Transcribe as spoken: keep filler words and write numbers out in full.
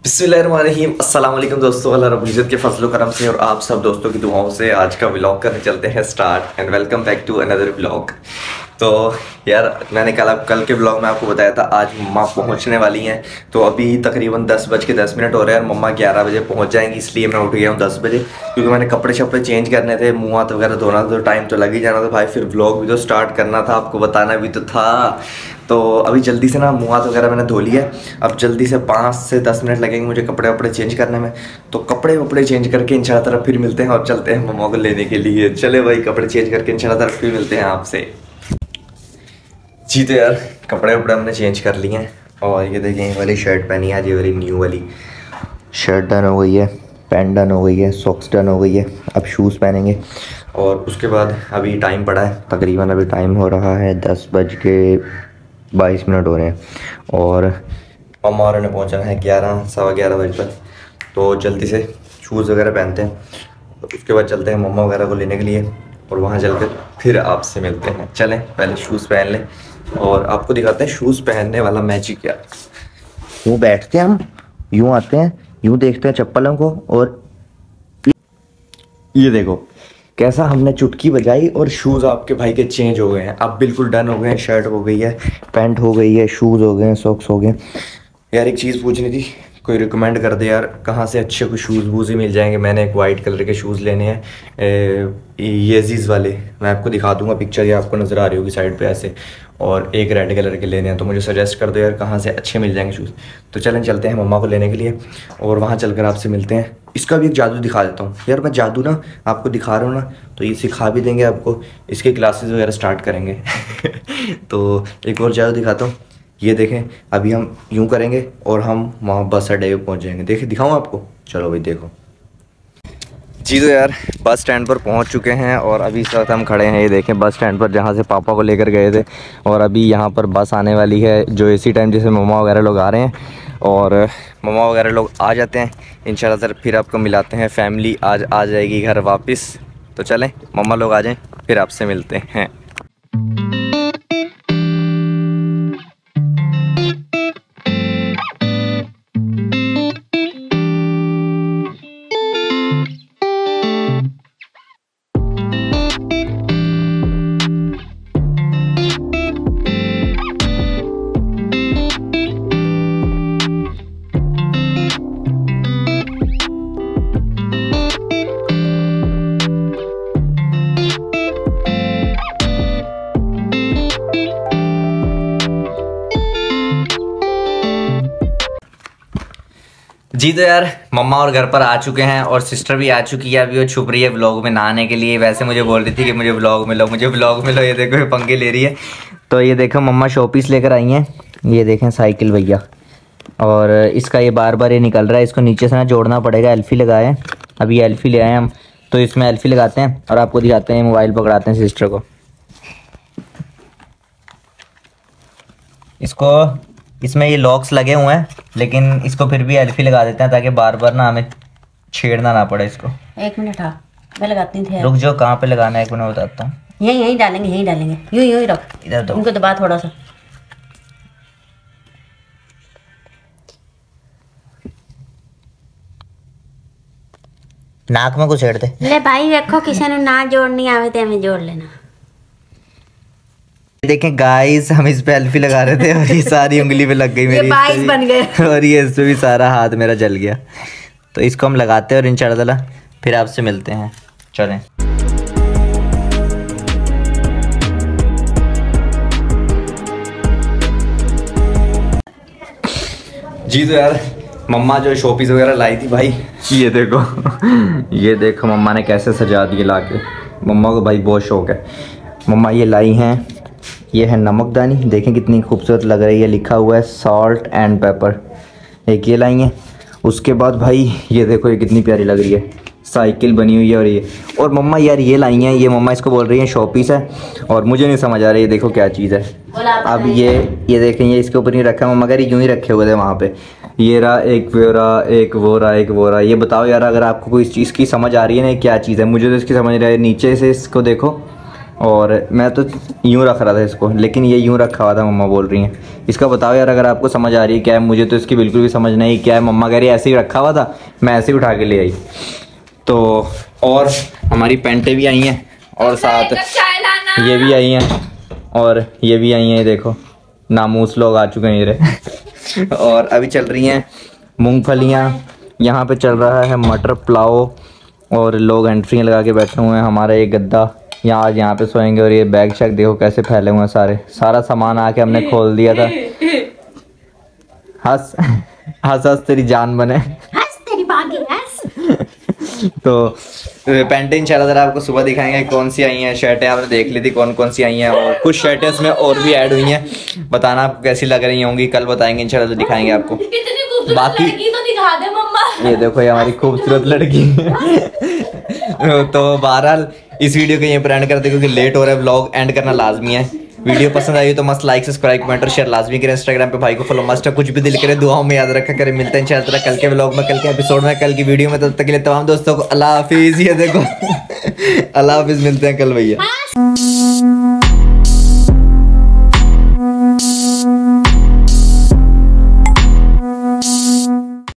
बिस्मिल्लाहिर्रहमानिर्रहीम। अस्सलाम वालेकुम दोस्तों, अल्लाह रब्बुल इज़्ज़त के फजल करम से और आप सब दोस्तों की दुआओं से आज का व्लॉग करने चलते हैं start. And welcome back to another vlog. तो यार मैंने कल कल के व्लॉग में आपको बताया था आज मम्मा पहुंचने वाली हैं। तो अभी तकरीबन दस बज के दस मिनट हो रहे हैं और मम्मा ग्यारह बजे पहुंच जाएंगी, इसलिए मैं उठ गया हूँ दस बजे, क्योंकि मैंने कपड़े शपड़े चेंज करने थे, मुँह हाथ वगैरह धोना था, तो टाइम तो लग ही जाना था भाई। फिर व्लॉग भी तो स्टार्ट करना था, आपको बताना भी तो था। तो अभी जल्दी से ना मुँह हाथ वगैरह मैंने धो लिया। अब जल्दी से पाँच से दस मिनट लगेंगे मुझे कपड़े वपड़े चेंज करने में। तो कपड़े वपड़े चेंज करके इंशाल्लाह तरफ फिर मिलते हैं और चलते हैं मम्मा को लेने के लिए। चले भाई, कपड़े चेंज करके इंशाल्लाह तरफ फिर मिलते हैं आपसे। जी तो यार कपड़े वपड़े हमने चेंज कर लिए हैं और ये देखिए ये वाली शर्ट पहनी है आज, ये वाली न्यू वाली शर्ट डन हो गई है, पैंट डन हो गई है, सॉक्स डन हो गई है। अब शूज़ पहनेंगे और उसके बाद अभी टाइम पड़ा है तकरीबन, अभी टाइम हो रहा है दस बज के बाईस मिनट हो रहे हैं और मम्मा और ने पहुँचना है ग्यारह सवा ग्यारह बजे तक। तो जल्दी से शूज़ वगैरह पहनते हैं, तो उसके बाद चलते हैं मम्मा वगैरह को लेने के लिए और वहाँ चलकर फिर आपसे मिलते हैं। चलें पहले शूज़ पहन लें और आपको दिखाते हैं शूज़ पहनने वाला मैजिक यार। यूँ बैठते हैं हम, यूँ आते हैं, यूँ देखते हैं चप्पलों को और ये देखो कैसा हमने चुटकी बजाई और शूज़ आपके भाई के चेंज हो गए हैं, अब बिल्कुल डन हो गए हैं। शर्ट हो गई है, पैंट हो गई है, शूज़ हो गए हैं, सॉक्स हो गए। यार एक चीज़ पूछनी थी, कोई रिकमेंड कर दे यार, कहाँ से अच्छे कोई शूज़ वूज़ ही मिल जाएंगे। मैंने एक वाइट कलर के शूज़ लेने हैं, येजीज़ वाले, मैं आपको दिखा दूंगा पिक्चर, ये आपको नज़र आ रही होगी साइड पे ऐसे, और एक रेड कलर के लेने हैं। तो मुझे सजेस्ट कर दो यार कहाँ से अच्छे मिल जाएंगे शूज़। तो चलें चलते हैं मम्मा को लेने के लिए और वहाँ चलकर आपसे मिलते हैं। इसका भी एक जादू दिखा देता हूँ यार, मैं जादू ना आपको दिखा रहा हूँ ना, तो ये सिखा भी देंगे आपको, इसके क्लासेस वगैरह स्टार्ट करेंगे। तो एक और जादू दिखाता हूँ, ये देखें अभी हम यूं करेंगे और हम वहाँ बस अड्डे पे पहुँच जाएंगे। देखिए दिखाऊँ आपको, चलो भाई देखो। जी तो यार बस स्टैंड पर पहुँच चुके हैं और अभी इस वक्त हम खड़े हैं, ये देखें बस स्टैंड पर जहाँ से पापा को लेकर गए थे। और अभी यहाँ पर बस आने वाली है जो इसी टाइम जैसे मम्मा वगैरह लोग आ रहे हैं और मम्मा वगैरह लोग आ जाते हैं इंशाल्लाह सर, फिर आपको मिलाते हैं। फैमिली आज आ जाएगी घर वापस। तो चलें मम्मा लोग आ जाएँ फिर आपसे मिलते हैं। जी तो यार मम्मा और घर पर आ चुके हैं और सिस्टर भी आ चुकी है, अभी वो छुप रही है व्लॉग में नहाने के लिए। वैसे मुझे बोल रही थी कि मुझे व्लॉग में लो, मुझे व्लॉग में लो। ये देखो ये पंगे ले रही है। तो ये देखो मम्मा शोपीस लेकर आई हैं, ये देखें साइकिल भैया, और इसका ये बार बार ये निकल रहा है, इसको नीचे से ना जोड़ना पड़ेगा। एल्फी लगाए, अभी एल्फी ले आए हम, तो इसमें एल्फी लगाते हैं और आपको दिखाते हैं, मोबाइल पकड़ाते हैं सिस्टर को। इसको इसमें ये लॉक्स लगे हुए हैं, लेकिन इसको फिर भी एल्फी लगा देते हैं ताकि बार बार ना हमें छेड़ना ना पड़े इसको। एक मिनट हाँ मैं लगाती थी। रुक जाओ, कहाँ पे लगाना है एक मिनट बताता हूँ। यहीं यहीं डालेंगे, यहीं डालेंगे, यूं यूं ही रख, इधर दो, उनको दबा थोड़ा सा। नाक में कुछ छेड़ दे। ले भाई देखो किसी ने ना जोड़नी आवे तो हमें जोड़ लेना। देखें गाइस, हम इस पे एल्फी लगा रहे थे और ये सारी उंगली पे लग गई मेरी, ये बाईस बन गए और ये इस पे भी सारा हाथ मेरा जल गया। तो इसको हम लगाते हैं और इंशाल्लाह फिर आपसे मिलते हैं। चलें जी तो यार मम्मा जो शॉपीस वगैरह लाई थी भाई, ये देखो ये देखो मम्मा ने कैसे सजा दिए ला के। मम्मा को भाई बहुत शौक है। मम्मा ये लाई हैं, ये है नमकदानी, देखें कितनी खूबसूरत लग रही है, लिखा हुआ है सॉल्ट एंड पेपर। एक ये लाई है, उसके बाद भाई ये देखो ये कितनी प्यारी लग रही है, साइकिल बनी हुई है। और ये और मम्मा यार ये लाई हैं, ये मम्मा इसको बोल रही हैं शॉपीस है और मुझे नहीं समझ आ रही है, देखो क्या चीज़ है। अब ये ये देखें ये इसके ऊपर नहीं रखा है मम्मा, कह रही यूँ ही रखे हुए थे वहाँ पे। ये रहा एक वो रहा एक वो रहा एक वो रहा। ये बताओ यार अगर आपको कोई इस चीज़ की समझ आ रही है ना क्या चीज़ है, मुझे तो इसकी समझ रहा है। नीचे से इसको देखो और मैं तो यूँ रख रहा था इसको, लेकिन ये यूँ रखा हुआ था, मम्मा बोल रही हैं। इसका बताओ यार अगर आपको समझ आ रही है क्या है, मुझे तो इसकी बिल्कुल भी समझ नहीं क्या है। मम्मा कह रही है ऐसे ही रखा हुआ था, मैं ऐसे ही उठा के ले आई। तो और हमारी पैंटें भी आई हैं और साथ ये भी आई हैं और ये भी आई हैं, देखो नामूस लोग आ चुके हैं ये। और अभी चल रही हैं मूंगफलियाँ, यहाँ पे चल रहा है मटर पुलाव और लोग एंट्री लगा के बैठे हुए हैं। हमारा ये गद्दा यहाँ आज यहाँ पे सोएंगे और ये बैग शैग देखो कैसे फैले हुए हैं सारे, सारा सामान आके हमने खोल दिया था। हंस हंस हंस तेरी जान बने, हंस तेरी बागी हंस। तो पैंटें इंशाल्लाह ज़रा आपको सुबह दिखाएंगे कौन सी आई हैं। शर्टें आपने देख ली थी कौन कौन सी आई हैं और कुछ शर्टें इसमें और भी ऐड हुई हैं, बताना आपको कैसी लग रही होंगी, कल बताएंगे इंशाल्लाह, तो दिखाएंगे आपको। बाकी तो दिखा दे मम्मा। ये देखो ये हमारी खूबसूरत लड़की तो बहरहाल इस वीडियो को यहीं पर एंड करते हैं क्योंकि लेट हो रहा है, व्लॉग एंड करना लाजमी है। वीडियो पसंद आई तो मस्त लाइक सब्सक्राइब कमेंट और शेयर लाजमी करें। इंस्टाग्राम पे भाई को फॉलो मस्ट है, कुछ भी दिल करे दुआओं में याद रखा करें। मिलते हैं इंशाल्लाह कल के व्लॉग में, कल के एपिसोड में, कल की वीडियो में। तब तक के लिए तमाम दोस्तों को अल्लाह हाफिज़। ये देखो अल्लाह हाफिज़, मिलते हैं कल भैया।